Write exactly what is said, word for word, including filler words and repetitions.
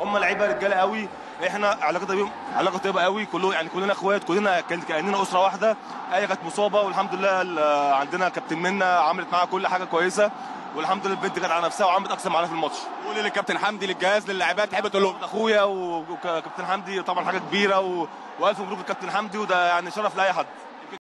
هم لعيبه رجاله قوي، احنا علاقتنا بيهم علاقه طيبه قوي، كله يعني كلنا اخوات، كلنا كاننا اسره واحده. هي كانت مصابه والحمد لله عندنا كابتن منى عملت معاها كل حاجه كويسه، والحمد لله البنت كانت على نفسها وعملت اقصى معانا في الماتش. قول للكابتن حمدي، للجهاز، للاعبات، تحب تقول لهم؟ اخويا وكابتن حمدي طبعا حاجه كبيره و... والف مبروك للكابتن حمدي، وده يعني شرف لاي حد.